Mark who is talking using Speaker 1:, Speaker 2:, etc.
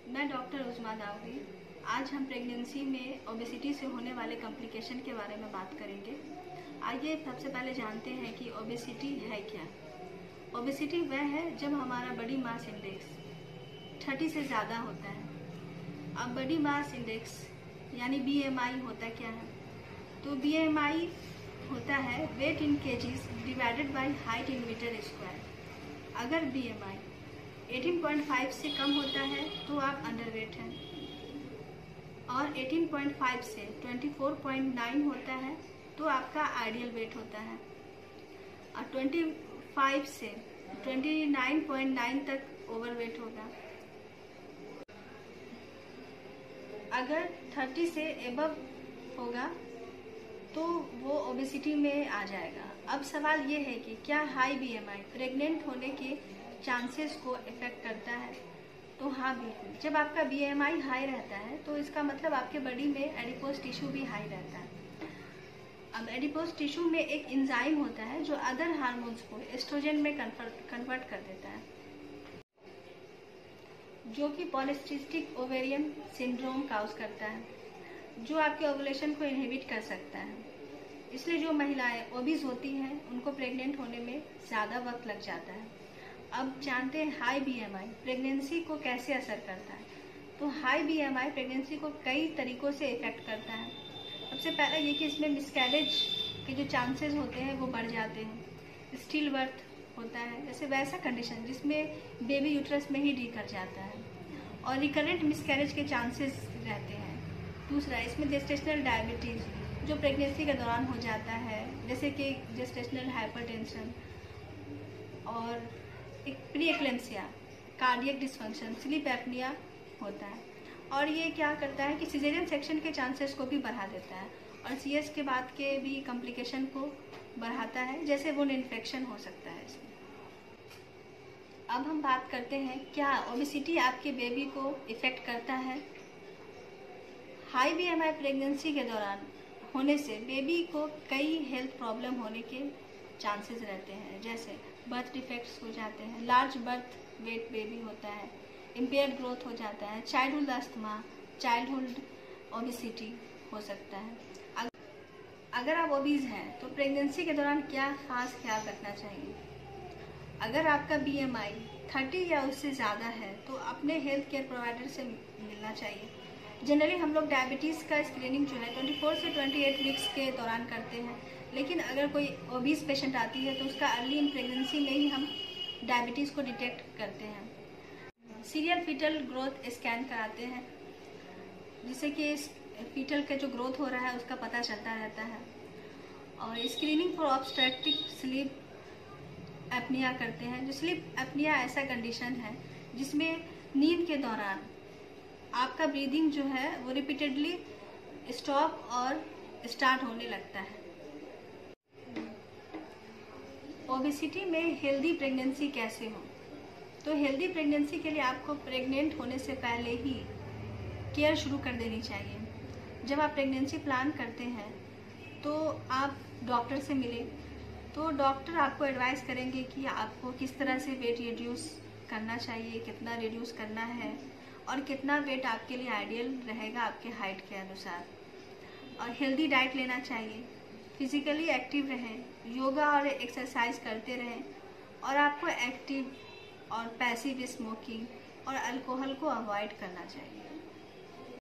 Speaker 1: मैं डॉक्टर उज़मा दाऊदी। आज हम प्रेगनेंसी में ओबेसिटी से होने वाले कॉम्प्लिकेशन के बारे में बात करेंगे। आइए सबसे पहले जानते हैं कि ओबेसिटी है क्या। ओबेसिटी वह है जब हमारा बॉडी मास इंडेक्स 30 से ज़्यादा होता है। अब बॉडी मास इंडेक्स यानी BMI होता क्या है? तो BMI होता है weight in kgs divided by height in metre square. अगर BMI 18.5 से कम होता है तो आप अंडरवेट हैं, और 18.5 से 24.9 होता है तो आपका आइडियल वेट होता है, और 25 से 29.9 तक ओवरवेट होगा। अगर 30 से एबव होगा तो वो ओबेसिटी में आ जाएगा। अब सवाल ये है कि क्या हाई BMI प्रेग्नेंट होने के चांसेस को इफेक्ट करता है? तो हाँ, बिल्कुल। जब आपका BMI हाई रहता है तो इसका मतलब आपके बॉडी में एडिपोज टिश्यू भी हाई रहता है। अब एडिपोज टिश्यू में एक एंजाइम होता है जो अदर हार्मोन्स को एस्ट्रोजन में कन्वर्ट कर देता है, जो कि पॉलिसिस्टिक ओवेरियन सिंड्रोम काउज करता है, जो आपके ओवुलेशन को इनहिबिट कर सकता है। इसलिए जो महिलाएं ओबीज होती हैं उनको प्रेग्नेंट होने में ज़्यादा वक्त लग जाता है। अब जानते हैं हाई BMI प्रेगनेंसी को कैसे असर करता है। तो हाई BMI प्रेगनेंसी को कई तरीकों से इफेक्ट करता है। सबसे पहला ये कि इसमें मिसकैरेज के जो चांसेस होते हैं वो बढ़ जाते हैं। स्टिल बर्थ होता है, जैसे वैसा कंडीशन जिसमें बेबी यूट्रस में ही डी कर जाता है, और रिकरेंट मिसकैरेज के चांसेस रहते हैं। दूसरा, इसमें जेस्टेशनल डायबिटीज़ जो प्रेगनेंसी के दौरान हो जाता है, जैसे कि जेस्टेशनल हाइपरटेंशन, और एक pre eclampsia, cardiac dysfunction, sleep apnoea होता है। और ये क्या करता है कि सिजेरियन सेक्शन के चांसेस को भी बढ़ा देता है, और CS के बाद के भी कॉम्प्लिकेशन को बढ़ाता है, जैसे वुंड इन्फेक्शन हो सकता है इसमें। अब हम बात करते हैं क्या ओबेसिटी आपके बेबी को इफेक्ट करता है। हाई BMI प्रेगनेंसी के दौरान होने से बेबी को कई हेल्थ प्रॉब्लम होने के चांसेस रहते हैं, जैसे बर्थ डिफेक्ट्स हो जाते हैं, लार्ज बर्थ वेट बेबी होता है, इम्पेयर्ड ग्रोथ हो जाता है, चाइल्डहुड अस्थमा, चाइल्डहुड ओबेसिटी हो सकता है। अगर आप ओबीज हैं तो प्रेगनेंसी के दौरान क्या खास ख्याल रखना चाहिए? अगर आपका BMI 30 या उससे ज़्यादा है तो अपने हेल्थ केयर प्रोवाइडर से मिलना चाहिए। जनरली हम लोग डायबिटीज़ का स्क्रीनिंग जो है 24 से 28 वीक्स के दौरान करते हैं, लेकिन अगर कोई ओबीज पेशेंट आती है तो उसका अर्ली इन प्रेगनेंसी में ही हम डायबिटीज़ को डिटेक्ट करते हैं। सीरियल फीटल ग्रोथ स्कैन कराते हैं, जिससे कि फीटल का जो ग्रोथ हो रहा है उसका पता चलता रहता है। और screening for obstructive sleep apnoea करते हैं। जो स्लीप एपनिया ऐसा कंडीशन है जिसमें नींद के दौरान आपका ब्रीदिंग जो है वो रिपीटेडली स्टॉप और स्टार्ट होने लगता है। ओबेसिटी में हेल्दी प्रेगनेंसी कैसे हो? तो हेल्दी प्रेगनेंसी के लिए आपको प्रेग्नेंट होने से पहले ही केयर शुरू कर देनी चाहिए। जब आप प्रेगनेंसी प्लान करते हैं तो आप डॉक्टर से मिलें, तो डॉक्टर आपको एडवाइस करेंगे कि आपको किस तरह से वेट रिड्यूस करना चाहिए, कितना रिड्यूस करना है, और कितना वेट आपके लिए आइडियल रहेगा आपके हाइट के अनुसार। और हेल्दी डाइट लेना चाहिए, फिजिकली एक्टिव रहें, योगा और एक्सरसाइज करते रहें, और आपको एक्टिव और पैसिव स्मोकिंग और अल्कोहल को अवॉइड करना चाहिए।